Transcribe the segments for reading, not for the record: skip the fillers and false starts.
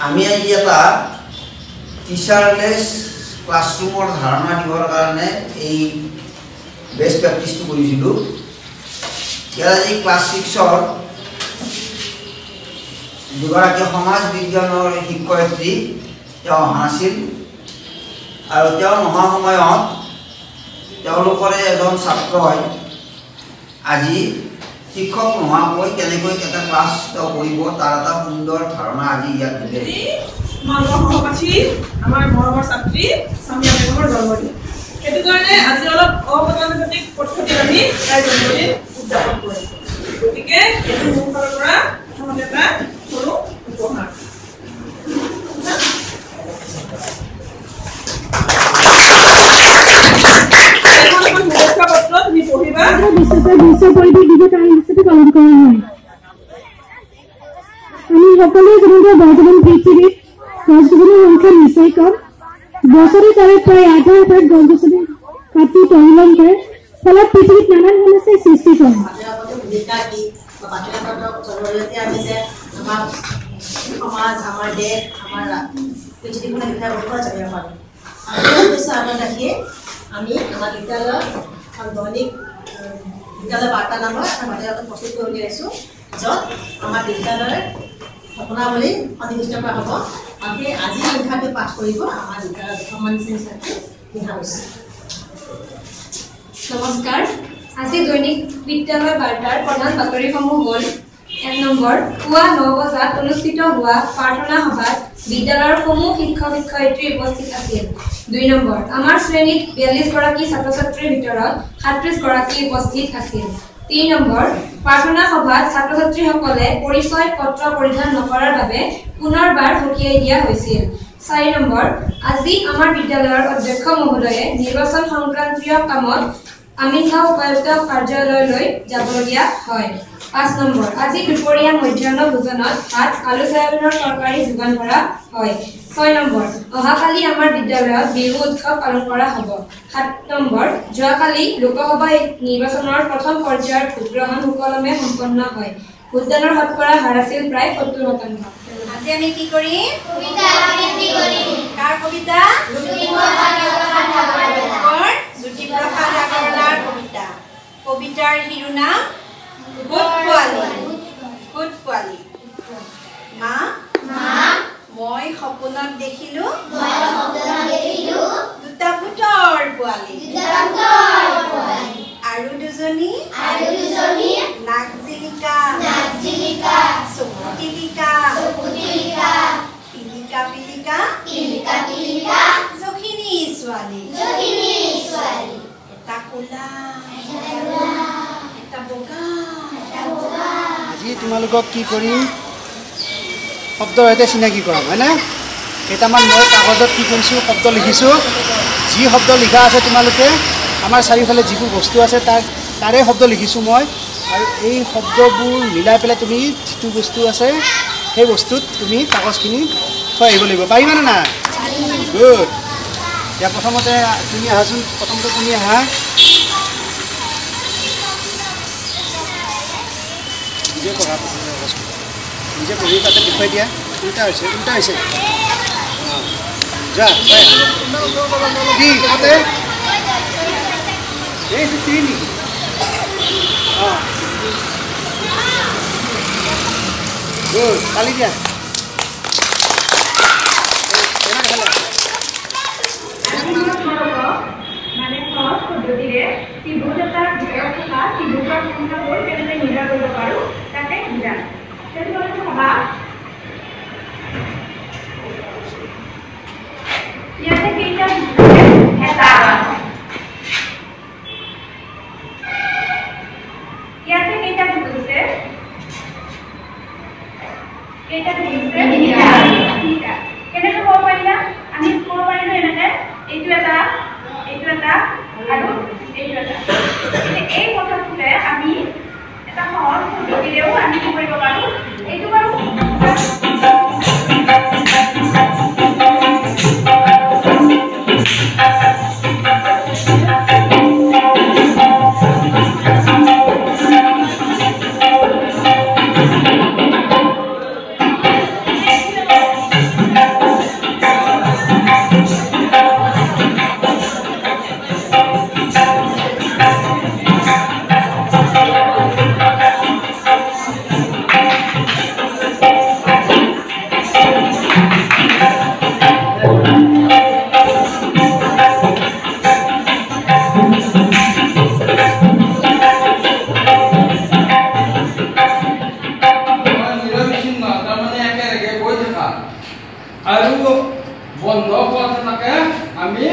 আমি আজি এটা টিচাৰলেছ ক্লাছৰুমৰ ধাৰণা দিবৰ কাৰণে এই বেষ্ট প্ৰেক্টিছটো কৰিছিলোঁ। ইয়াত আজি ক্লাছ 6ৰ দুগৰাকী সমাজ বিজ্ঞানৰ শিক্ষয়িত্ৰী তেওঁ অহা নাছিল আৰু তেওঁ নহা সময়ত তেওঁলোকৰে এজন ছাত্ৰই আজি শিক্ষক নোহোৱাকৈ কেনেকৈ এটা ক্লাছ তেওঁ কৰিব তাৰ এটা সুন্দৰ ধাৰণা আজি ইয়াত দিলে। মানৱ সহপাঠী আমাৰ মৰমৰ ছাত্ৰী সামিয়া বেগমৰ জন্মদিন, সেইটো কাৰণে আজি অলপ অগতানুগতিক পদ্ধতিত আমি তাইৰ জন্মদিন উদযাপন কৰিছোঁ। গতিকে এইটো মোৰ ফালৰ পৰা তোমাক এটা সৰু উপহাৰ। তুমি পঢ়িবা বিশ্ব পৰিৱেশ দিৱস হিচাপে পালন কৰা হয়। আমি সকলোৱে যেনেকৈ বৰ্তমান পৃথিৱীত গছ-গছনিৰ সংখ্যা নিশ্চয় কম, বছৰে তাৰে প্ৰায় 8,000 গছ-গছনি কাটি তহিলং কৰে, ফলত পৃথিৱীত নানান সমস্যাৰ সৃষ্টি কৰে। সমাজ আমাৰ দেশ আমাৰ পৃথিৱীখনৰ বিষয়ে বহু জানিব পাৰোঁ। আগত ৰাখি আমি আমাৰ বিদ্যালয়ৰ দৈনিক বিদ্যালয় বাৰ্তা নামৰ এটা বাতৰি প্ৰস্তুত কৰি উলিয়াইছোঁ, য'ত আমাৰ বিদ্যালয়ৰ ঘটনাৱলী সন্নিৱিষ্ট কৰা হ'ব। আপুনি আজি সংখ্যাটো পাঠ কৰিব আমাৰ বিদ্যালয়ৰ সন্মানিত ছাত্ৰী দিহা হৈছে। নমস্কাৰ। আজি দৈনিক বিদ্যালয় বাৰ্তাৰ প্ৰধান বাতৰিসমূহ হ'ল: 1 নম্বৰ, পুৱা 9 বজাত অনুষ্ঠিত হোৱা প্ৰাৰ্থনা সভাত বিদ্যালয়ৰ সমূহ শিক্ষক শিক্ষয়িত্ৰী উপস্থিত আছিল। 2 নম্বৰ, আমাৰ শ্ৰেণীত 42 গৰাকী ছাত্ৰ ছাত্ৰীৰ ভিতৰত 37 গৰাকী উপস্থিত আছিল। 3 নম্বৰ, প্ৰাৰ্থনা সভাত ছাত্ৰ ছাত্ৰীসকলে পৰিচয় পত্ৰ পৰিধান নকৰাৰ বাবে পুনৰবাৰ সকীয়াই দিয়া হৈছিল। 4 নম্বৰ, আজি আমাৰ বিদ্যালয়ৰ অধ্যক্ষ মহোদয়ে নিৰ্বাচন সংক্ৰান্তীয় কামত আমিনগাঁও উপায়ুক্ত কাৰ্যালয়লৈ যাবলগীয়া হয়। 5 নম্বৰ, আজি দুপৰীয়া মধ্যাহ্ন ভোজনত ভাত আলু চয়াবিনৰ তৰকাৰী যোগান ধৰা হয়। 6 নম্বৰ, অহাকালি আমাৰ বিদ্যালয়ত বিহু উৎসৱ পালন কৰা হ'ব। 7 নম্বৰ, যোৱাকালি লোকসভা নিৰ্বাচনৰ প্ৰথম পৰ্যায়ৰ ভোটগ্ৰহণ সুকলমে সম্পন্ন হয়। ভোটদানৰ শতকৰা হাৰ আছিল প্ৰায় 70%। আজি আমি কি কৰিম? কবিতা আবৃত্তি কৰিম। কাৰ কবিতা? জ্যোতিপ্ৰসাদ আগৰৱালাৰ কবিতা। কবিতাৰ শিৰোনাম ভূত পোৱালি। মা মই সপোনত দেখিলো দুটা ভূতৰ পোৱালি, আৰু দুজনী নাক জিলিকা চকু টিলিকা পিলিকা জখিনী ছোৱালী, এটা কোলা এটা বগা। আজি তোমালোকক কি কৰিম, শব্দৰ সৈতে চিনাকি কৰাম, হয়নে? কেইটামান মই কাগজত কি কৰিছোঁ, শব্দ লিখিছোঁ। যি শব্দ লিখা আছে তোমালোকে আমাৰ চাৰিওফালে যিবোৰ বস্তু আছে তাৰে শব্দ লিখিছোঁ মই, আৰু এই শব্দবোৰ মিলাই পেলাই তুমি যিটো বস্তু আছে সেই বস্তুত তুমি কাগজখিনি থৈ আহিব লাগিব। পাৰিবানে নাই? গুড। এতিয়া প্ৰথমতে তুমি আহাচোন, তুমি আহা। নিজে পঢ়া নিজে পঢ়ি তাতে দেখুৱাই দিয়া। উল্টা হৈছে যা কি তাতে এইটো কি নেকি? অঁ গুড, কালি দিয়া। মানে সহজ পদ্ধতিৰে ত্ৰিভুজ এটাৰ ভিতৰত থকা ত্ৰিভুজৰ সংখ্যাবোৰ কেনেদৰে নিৰ্ণয় কৰিব পাৰোঁ তাকে বুজাম। সেইটো ভাবা, ইয়াতে কেইটা এটা, ইয়াতে কেইটা ভূত আছে? কেইটা ভূত আছে? তিনিটা। কেনেকৈ ক'ব পাৰিলা? আমি ক'ব পাৰিলো এনেকৈ, এইটো এটা আৰু এইটো এটা। এই কথাটোতে আমি এটা সহজ পদ্ধতিৰেও আমি কি কৰিব পাৰোঁ, এইটো বাৰু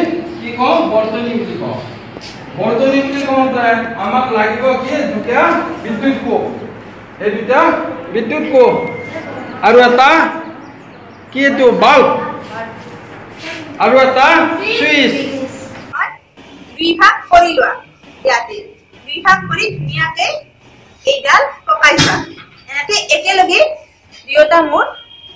কি কওঁ বৰ্তনী বুলি কওঁ বৰ্তনী বুলি কওঁতে আমাক লাগিব কি দুটা বিদ্যুৎ কোষ এই দুটা বিদ্যুৎ কোষ আৰু এটা কি এইটো বাল্ব আৰু এটা সুইচ দুই ভাগ কৰি লোৱা ইয়াতে দুই ভাগ কৰি ধুনীয়াকৈ এইডাল পকাইছা এনেকৈ একেলগে দুয়োটা মূৰ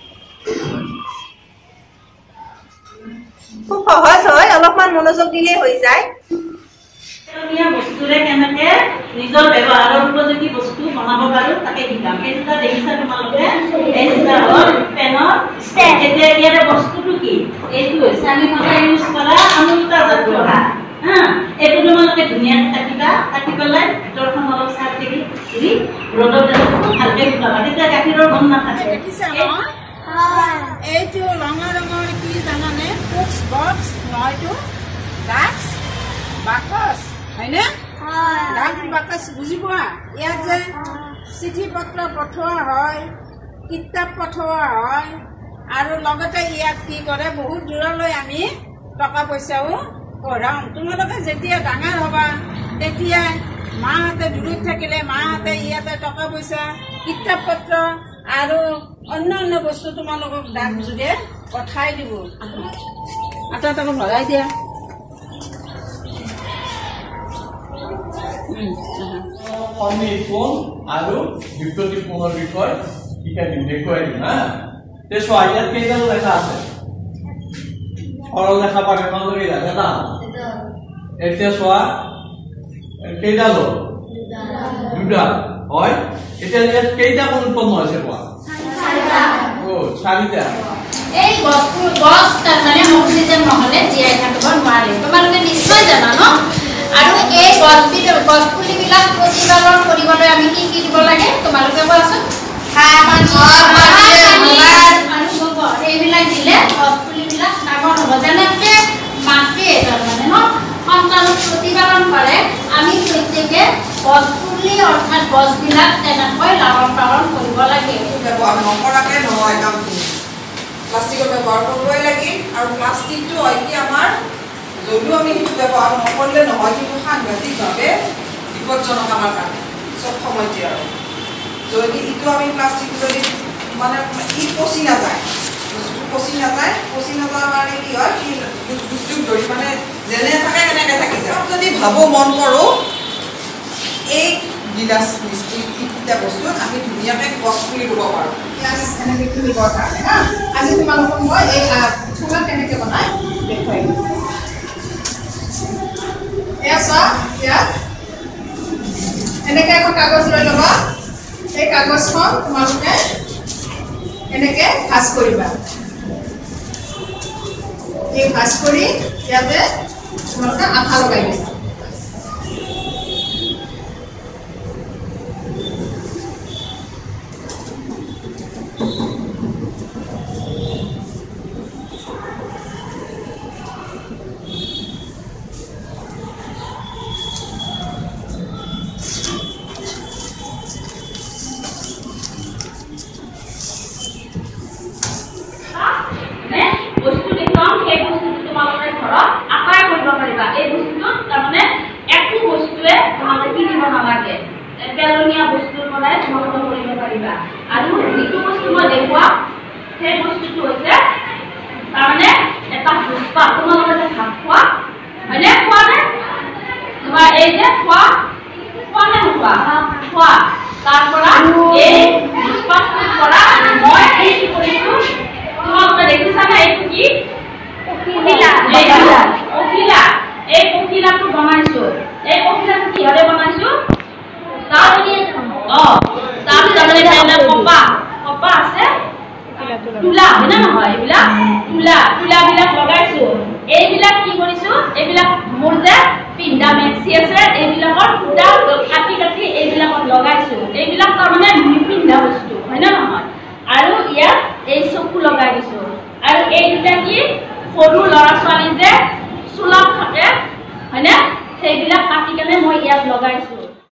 খুব সহজ হয় অলপমান মনোযোগ দিলে হৈ যায় বস্তুৰে কেনেকে নিজৰ ব্যৱহাৰৰ উপযোগী বস্তু বনাব পাৰো তাকে শিকাম এই দুটা দেখিছা তোমালোকে এই দুটা হ'ল পেনৰ ষ্টেণ্ড এতিয়া ইয়াৰে বস্তুটো কি এইটো হৈছে আমি সদায় ইউজ কৰা আমুলতাজাত কৰা এইটো তোমালোকে ধুনীয়াকৈ কাটিবা কাটি পেলাই ভিতৰখন অলপ চাই থাকি ঘূৰি ৰ'দত ভালকৈ শুকাবা তেতিয়া গাখীৰৰ গন্ধ নাথাকে এইটো ৰঙা ৰঙৰ কি জানানে বক্স বক্স নহয়তো ডাক্স বাকচ হয়নে ডাক্স বাকচ বুজি পোৱা ইয়াত যে চিঠি পত্ৰ পঠোৱা হয় কিতাপ পঠোৱা হয় আৰু লগতে ইয়াত কি কৰে বহুত দূৰলৈ আমি টকা পইচাও পঢ়াওঁ তোমালোকে যেতিয়া ডাঙৰ হ'বা তেতিয়া মাহঁতে দূৰত থাকিলে মাহঁতে ইয়াতে টকা পইচা কিতাপ পত্ৰ আৰু অন্য বস্তু তোমালোকক ডাক যোগে পঠাই দিব আটা টাকা ভৰাই দিয়া আমি ফোন আৰু বিদ্যুৎ কোষৰ বিষয়ে শিকাই দিম দেখুৱাই দিম হা তে চোৱা ইয়াত কেইডাল লেখা আছে সৰল লেখা পালে তোমালোকে এটা এতিয়া চোৱা কেইডাল দুটা হয় এতিয়া ইয়াত কেইটা কোণ উৎপন্ন হৈছে কোৱা চাৰিটা এই গছ তাৰমানে অক্সিজেন নহলে জীয়াই থাকিব নোৱাৰে তোমালোকে নিশ্চয় জানা ন আৰু এই গছ পুলিবিলাক প্ৰতিপালন কৰিবলৈ আমি কি কি দিব লাগে তোমালোকে কোৱাচোন এইবিলাক দিলে গছ পুলিবিলাক ডাঙৰ হ'ব যেনেকে মাকে তাৰমানে ন সন্তানক প্ৰতিপালন কৰে আমি প্ৰত্যেকে গছ পুলি অৰ্থাৎ গছবিলাক তেনেকৈ লালন পালন কৰিব লাগে ব্যৱহাৰ নকৰাকে নহয় কামখিনি প্লাষ্টিকৰ ব্যৱহাৰ কৰিবই লাগে আৰু প্লাষ্টিকটো হয় কি আমাৰ যদিও আমি সেইটো ব্যৱহাৰ নকৰিলে নহয় কিন্তু সাংঘাতিকভাৱে বিপদজনক আমাৰ কাৰণে চব সময়তে আৰু যদি ইটো আমি প্লাষ্টিক যদি মানে ই পচি নাযায় বস্তুটো পচি নাযায় কাৰণে কি হয় যুগ ধৰি মানে যেনে থাকে কেনেকৈ থাকি যায় যদি ভাবোঁ মন কৰোঁ এই গিলাচ ইটা বস্তুত আমি ধুনীয়াকৈ গছ পুলি ৰুব পাৰোঁ এনেকৈ কিনিবৰ কাৰণে হা আজি তোমালোকক মই এই ঠোঙা কেনেকৈ বনাই দেখুৱাই দিম এয়া চোৱা ইয়াত এনেকৈ এখন কাগজ লৈ ল'বা এই কাগজখন তোমালোকে এনেকৈ ভাঁজ কৰিবা এই ভাঁজ কৰি ইয়াতে তোমালোকে আঠা লগাই দিবা পেলনীয়া বস্তুৰ পৰাই তোমালোকে কৰিব পাৰিবা আৰু যিটো বস্তু মই দেখুৱাম সেই বস্তুটো হৈছে তাৰমানে এটা পুষ্পা তোমালোকে যে ভাত খোৱা হয়নে খোৱা নে তোমাৰ এই যে খোৱা নে নোখোৱা খোৱা তাৰ পৰা এই পুষ্পাটোৰ পৰা মই এই কি কৰিছো তোমালোকে দেখিছানে এইটো কি পখিলা এই পখিলাটো বনাইছো এই পখিলাটো কিহৰে বনাইছো কপা আছে তুলা হয় না নহয় এইবিলাক তুলাবিলাক লগাইছো এইবিলাক কি কৰিছো এইবিলাক মোৰ যে পিন্ধা মেক্সি আছে এইবিলাকৰ সূতা কাটি কাটি এইবিলাকত লগাইছো এইবিলাক তাৰমানে পিন্ধা বস্তু হয় না নহয় আৰু ইয়াত এই চকু লগাই দিছো আৰু এইটা কি সৰু ল'ৰা ছোৱালী যে চুলাত থাকে হয়নে সেইবিলাক কাটি কেনে মই ইয়াত লগাইছো